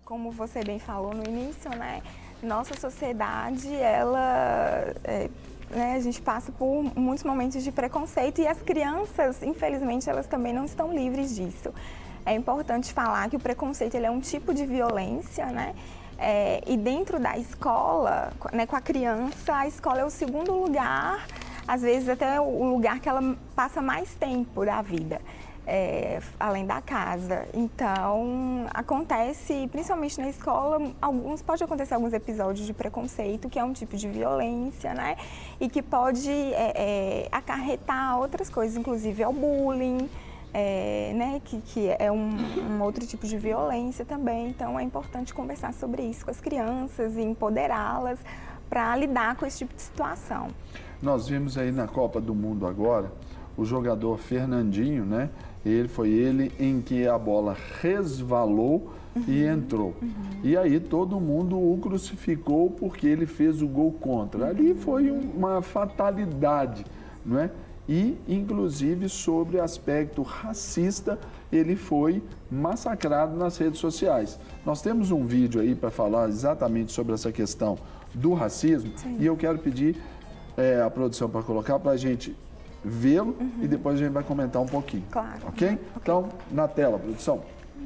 Como você bem falou no início, né? Nossa sociedade, ela, né, a gente passa por muitos momentos de preconceito e as crianças, infelizmente, elas também não estão livres disso. É importante falar que o preconceito ele é um tipo de violência, né? E dentro da escola, né, com a criança, a escola é o segundo lugar, às vezes até o lugar que ela passa mais tempo da vida. Além da casa. Então, acontece, principalmente na escola, pode acontecer alguns episódios de preconceito, que é um tipo de violência, né? E que pode acarretar outras coisas, inclusive ao bullying, né? Que é um outro tipo de violência também. Então, é importante conversar sobre isso com as crianças e empoderá-las para lidar com esse tipo de situação. Nós vimos aí na Copa do Mundo agora, o jogador Fernandinho, né? Foi ele em que a bola resvalou e entrou. E aí todo mundo o crucificou porque ele fez o gol contra. Ali foi uma fatalidade, não é? E, inclusive, sobre aspecto racista, ele foi massacrado nas redes sociais. Nós temos um vídeo aí para falar exatamente sobre essa questão do racismo. Sim. E eu quero pedir a produção para colocar para a gente vê-lo e depois a gente vai comentar um pouquinho. Claro. Ok? Então, na tela, produção.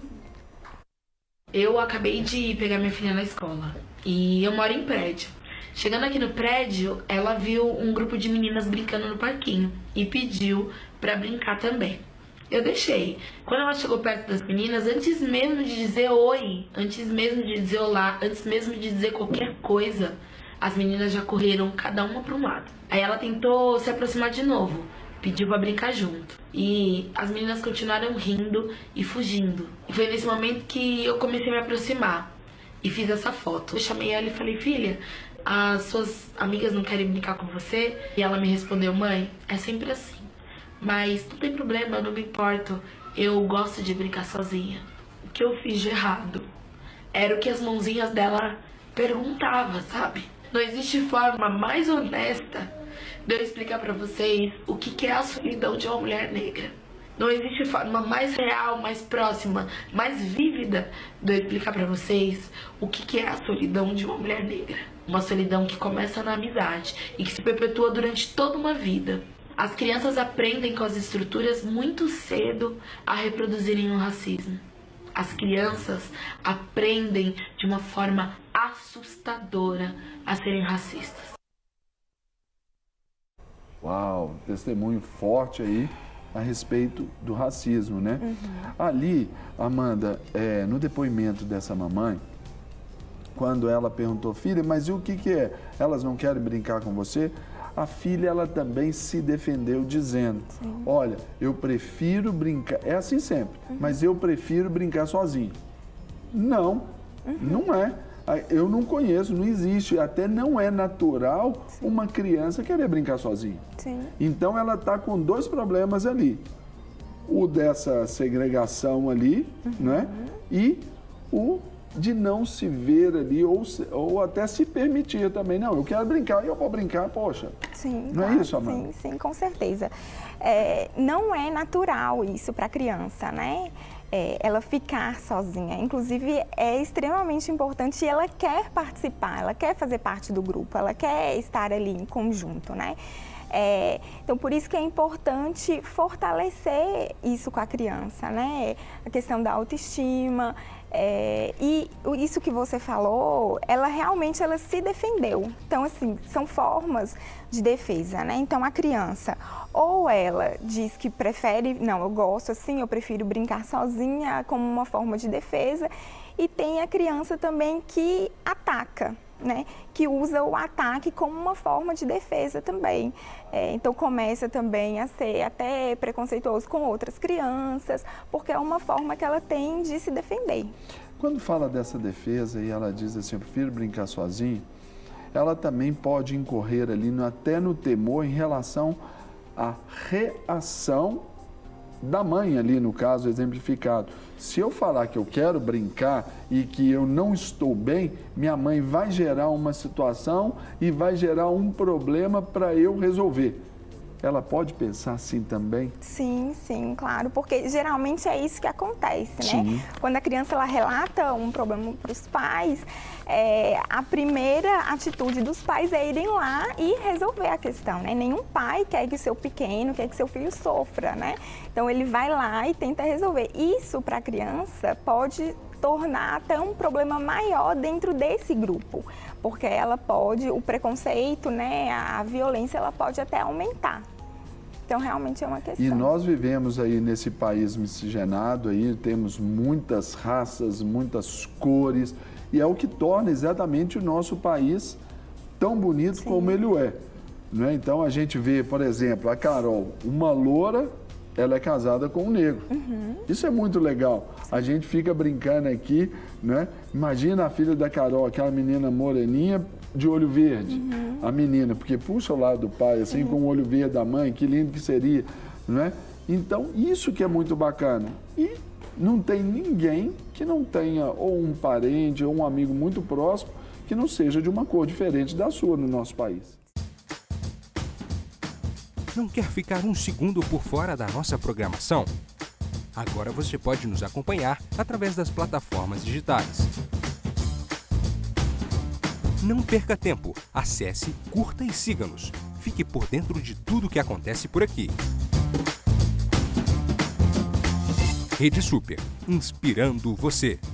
Eu acabei de pegar minha filha na escola e eu moro em prédio. Chegando aqui no prédio, ela viu um grupo de meninas brincando no parquinho e pediu pra brincar também. Eu deixei. Quando ela chegou perto das meninas, antes mesmo de dizer oi, antes mesmo de dizer olá, antes mesmo de dizer qualquer coisa, as meninas já correram cada uma para um lado. Aí ela tentou se aproximar de novo, pediu pra brincar junto. E as meninas continuaram rindo e fugindo. E foi nesse momento que eu comecei a me aproximar e fiz essa foto. Eu chamei ela e falei, filha, as suas amigas não querem brincar com você? E ela me respondeu, mãe, é sempre assim. Mas não tem problema, eu não me importo. Eu gosto de brincar sozinha. O que eu fiz de errado era o que as mãozinhas dela perguntavam, sabe? Não existe forma mais honesta de eu explicar pra vocês o que é a solidão de uma mulher negra. Não existe forma mais real, mais próxima, mais vívida de eu explicar pra vocês o que é a solidão de uma mulher negra. Uma solidão que começa na amizade e que se perpetua durante toda uma vida. As crianças aprendem com as estruturas muito cedo a reproduzirem o racismo. As crianças aprendem de uma forma assustadora a serem racistas. Uau, testemunho forte aí a respeito do racismo, né? Ali, Amanda, no depoimento dessa mamãe, quando ela perguntou, filha, mas e o que é? Elas não querem brincar com você? A filha, ela também se defendeu dizendo, sim, olha, eu prefiro brincar, é assim sempre, mas eu prefiro brincar sozinho. Não, não é. Eu não conheço, não existe, até não é natural, sim, uma criança querer brincar sozinha. Sim. Então ela está com dois problemas ali. O dessa segregação ali, né? E o de não se ver ali, ou até se permitir também. Não, eu quero brincar e eu vou brincar, poxa. Sim, não claro, é isso, Amanda? Sim, sim, com certeza. Não é natural isso para a criança, né? Ela ficar sozinha. Inclusive, é extremamente importante e ela quer participar, ela quer fazer parte do grupo, ela quer estar ali em conjunto, né? Então, por isso que é importante fortalecer isso com a criança, né? A questão da autoestima. E isso que você falou, ela realmente se defendeu. Então, assim, são formas de defesa, né? Então, a criança, ou ela diz que prefere, não, eu gosto assim, eu prefiro brincar sozinha como uma forma de defesa. E tem a criança também que ataca, né? Que usa o ataque como uma forma de defesa também. Então começa também a ser até preconceituoso com outras crianças, porque é uma forma que ela tem de se defender. Quando fala dessa defesa e ela diz assim, eu prefiro brincar sozinho, ela também pode incorrer ali até no temor em relação à reação da mãe ali, no caso exemplificado. Se eu falar que eu quero brincar e que eu não estou bem, minha mãe vai gerar uma situação e vai gerar um problema para eu resolver. ela pode pensar assim também? Sim, sim, claro, porque geralmente é isso que acontece, né? Sim. Quando a criança ela relata um problema para os pais, a primeira atitude dos pais é irem lá e resolver a questão, né? Nenhum pai quer que o seu pequeno, quer que seu filho sofra, né? Então ele vai lá e tenta resolver. Isso para a criança pode tornar até um problema maior dentro desse grupo, porque ela pode, o preconceito, né, a violência, ela pode até aumentar. Então, realmente é uma questão. E nós vivemos aí nesse país miscigenado, aí temos muitas raças, muitas cores, e é o que torna exatamente o nosso país tão bonito Sim. como ele é. Né? Então, a gente vê, por exemplo, a Carol, uma loura, ela é casada com um negro. Uhum. Isso é muito legal. A gente fica brincando aqui, né? Imagina a filha da Carol, aquela menina moreninha de olho verde. Uhum. A menina, porque puxa o lado do pai, assim, com o olho verde da mãe, que lindo que seria, né? Então, isso que é muito bacana. E não tem ninguém que não tenha ou um parente ou um amigo muito próximo que não seja de uma cor diferente da sua no nosso país. Não quer ficar um segundo por fora da nossa programação? Agora você pode nos acompanhar através das plataformas digitais. Não perca tempo. Acesse, curta e siga-nos. Fique por dentro de tudo o que acontece por aqui. Rede Super, inspirando você.